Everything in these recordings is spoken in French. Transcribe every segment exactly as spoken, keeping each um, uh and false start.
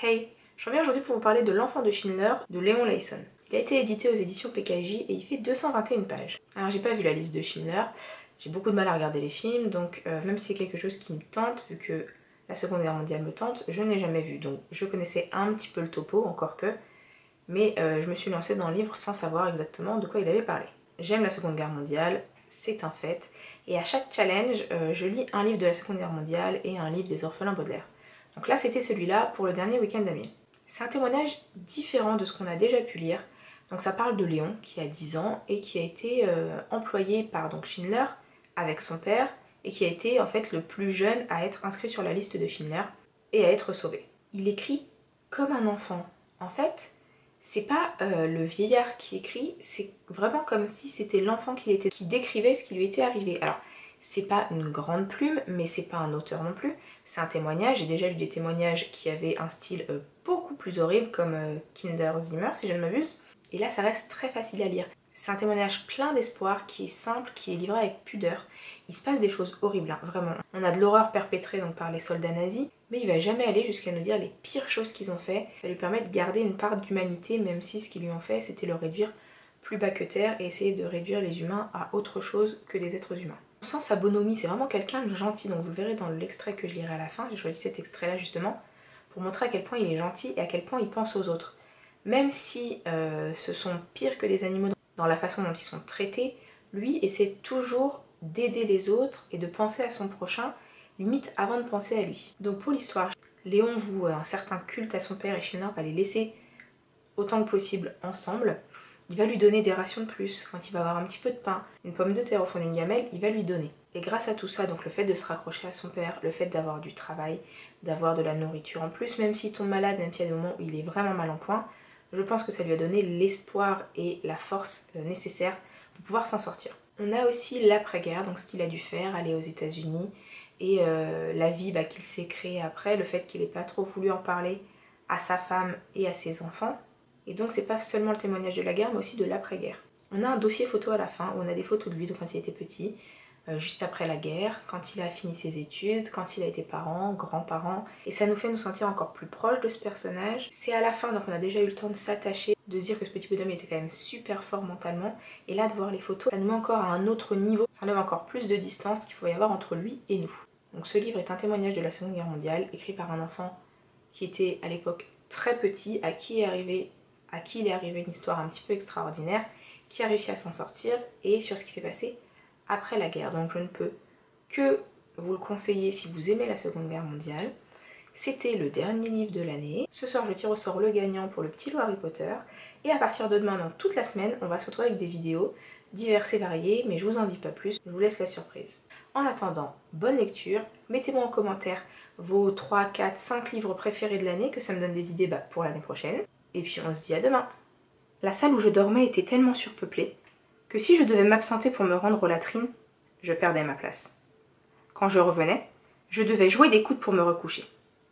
Hey, je reviens aujourd'hui pour vous parler de L'Enfant de Schindler de Léon Leyson. Il a été édité aux éditions P K J et il fait deux cent vingt et une pages. Alors j'ai pas vu la liste de Schindler, j'ai beaucoup de mal à regarder les films, donc euh, même si c'est quelque chose qui me tente, vu que la Seconde Guerre mondiale me tente, je n'ai jamais vu. Donc je connaissais un petit peu le topo, encore que, mais euh, je me suis lancée dans le livre sans savoir exactement de quoi il allait parler. J'aime la Seconde Guerre mondiale, c'est un fait, et à chaque challenge, euh, je lis un livre de la Seconde Guerre mondiale et un livre des orphelins Baudelaire. Donc là, c'était celui-là pour le dernier week-end d'Amiens. C'est un témoignage différent de ce qu'on a déjà pu lire. Donc ça parle de Léon, qui a dix ans, et qui a été euh, employé par donc, Schindler avec son père, et qui a été en fait le plus jeune à être inscrit sur la liste de Schindler et à être sauvé. Il écrit comme un enfant. En fait, c'est pas euh, le vieillard qui écrit, c'est vraiment comme si c'était l'enfant qui, était, qui décrivait ce qui lui était arrivé. Alors, c'est pas une grande plume, mais c'est pas un auteur non plus. C'est un témoignage. J'ai déjà lu des témoignages qui avaient un style euh, beaucoup plus horrible, comme euh, Kinder Zimmer, si je ne m'abuse. Et là, ça reste très facile à lire. C'est un témoignage plein d'espoir, qui est simple, qui est livré avec pudeur. Il se passe des choses horribles, hein, vraiment. On a de l'horreur perpétrée donc, par les soldats nazis, mais il va jamais aller jusqu'à nous dire les pires choses qu'ils ont fait. Ça lui permet de garder une part d'humanité, même si ce qu'ils lui ont fait, c'était le réduire plus bas que terre et essayer de réduire les humains à autre chose que des êtres humains. On sent sa bonhomie, c'est vraiment quelqu'un de gentil, donc vous le verrez dans l'extrait que je lirai à la fin. J'ai choisi cet extrait-là justement pour montrer à quel point il est gentil et à quel point il pense aux autres. Même si euh, ce sont pires que des animaux dans la façon dont ils sont traités, lui essaie toujours d'aider les autres et de penser à son prochain, limite avant de penser à lui. Donc pour l'histoire, Léon voue un certain culte à son père et Schindler va les laisser autant que possible ensemble. Il va lui donner des rations de plus. Quand il va avoir un petit peu de pain, une pomme de terre au fond d'une gamelle, il va lui donner. Et grâce à tout ça, donc le fait de se raccrocher à son père, le fait d'avoir du travail, d'avoir de la nourriture en plus, même s'il tombe malade, même s'il y a des moments où il est vraiment mal en point, je pense que ça lui a donné l'espoir et la force nécessaires pour pouvoir s'en sortir. On a aussi l'après-guerre, donc ce qu'il a dû faire, aller aux États-Unis, et euh, la vie bah, qu'il s'est créée après, le fait qu'il n'ait pas trop voulu en parler à sa femme et à ses enfants. Et donc c'est pas seulement le témoignage de la guerre, mais aussi de l'après-guerre. On a un dossier photo à la fin, où on a des photos de lui donc quand il était petit, euh, juste après la guerre, quand il a fini ses études, quand il a été parent, grand-parent. Et ça nous fait nous sentir encore plus proches de ce personnage. C'est à la fin, donc on a déjà eu le temps de s'attacher, de se dire que ce petit bonhomme était quand même super fort mentalement. Et là, de voir les photos, ça nous met encore à un autre niveau. Ça enlève encore plus de distance qu'il faut y avoir entre lui et nous. Donc ce livre est un témoignage de la Seconde Guerre mondiale, écrit par un enfant qui était à l'époque très petit, à qui est arrivé à qui il est arrivé une histoire un petit peu extraordinaire, qui a réussi à s'en sortir, et sur ce qui s'est passé après la guerre. Donc je ne peux que vous le conseiller si vous aimez la Seconde Guerre mondiale. C'était le dernier livre de l'année. Ce soir, je tire au sort le gagnant pour le petit lot Harry Potter. Et à partir de demain, donc toute la semaine, on va se retrouver avec des vidéos diverses et variées, mais je vous en dis pas plus, je vous laisse la surprise. En attendant, bonne lecture. Mettez-moi en commentaire vos trois, quatre, cinq livres préférés de l'année, que ça me donne des idées bah, pour l'année prochaine. Et puis on se dit à demain. La salle où je dormais était tellement surpeuplée que si je devais m'absenter pour me rendre aux latrines, je perdais ma place. Quand je revenais, je devais jouer des coudes pour me recoucher.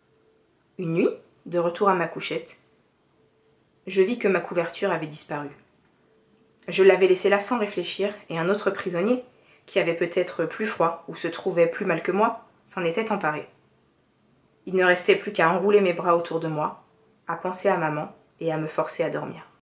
Une nuit, de retour à ma couchette, je vis que ma couverture avait disparu. Je l'avais laissée là sans réfléchir, et un autre prisonnier, qui avait peut-être plus froid ou se trouvait plus mal que moi, s'en était emparé. Il ne restait plus qu'à enrouler mes bras autour de moi, à penser à maman, et à me forcer à dormir.